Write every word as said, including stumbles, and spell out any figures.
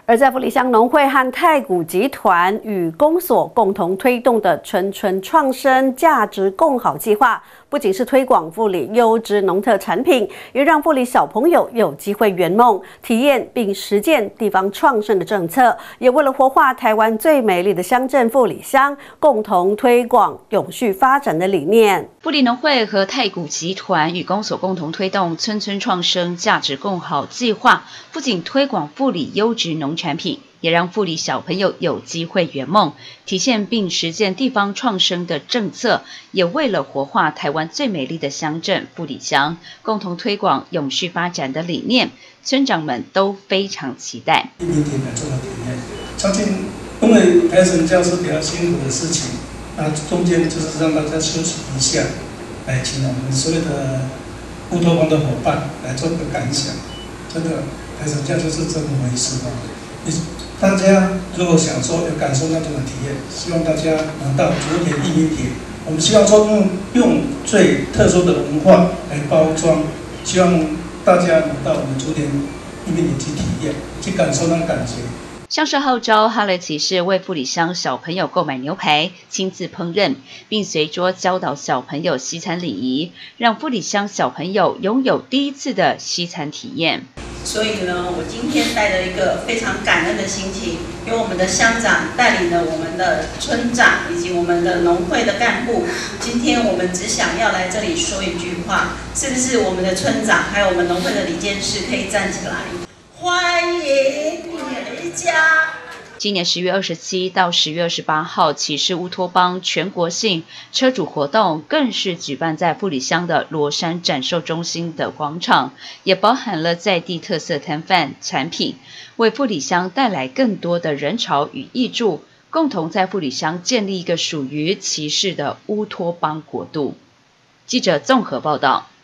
而在富里乡农会和太古集团与公所共同推动的春春创生价值共好计划，不仅是推广富里优质农特产品，也让富里小朋友有机会圆梦、体验并实践地方创生的政策，也为了活化台湾最美丽的乡镇富里乡，共同推广永续发展的理念。 富里农会和太古集团与公所共同推动春春创生价值共好计划，不仅推广富里优质农产品，也让富里小朋友有机会圆梦，体现并实践地方创生的政策，也为了活化台湾最美丽的乡镇富里乡，共同推广永续发展的理念，村长们都非常期待。 一点点的做了体验，相信因为培生教是比较辛苦的事情，那中间就是让大家休息一下，来请我们所有的乌托邦的伙伴来做个感想。真的，培生教就是这么回事啊！大家如果想说有感受那种的体验，希望大家能到竹田义民田。我们希望说用用最特殊的文化来包装，希望大家能到我们竹田义民田去体验，去感受那感觉。 像是号召哈雷骑士为富里乡小朋友购买牛排，亲自烹饪，并随桌教导小朋友西餐礼仪，让富里乡小朋友拥有第一次的西餐体验。 所以呢，我今天带着一个非常感恩的心情，由我们的乡长带领了我们的村长以及我们的农会的干部。今天我们只想要来这里说一句话，是不是我们的村长还有我们农会的理监事可以站起来？欢迎你回家。 今年十月二十七到十月二十八号，骑士乌托邦全国性车主活动更是举办在富里乡的罗山展售中心的广场，也包含了在地特色摊贩产品，为富里乡带来更多的人潮与益助，共同在富里乡建立一个属于骑士的乌托邦国度。记者综合报道。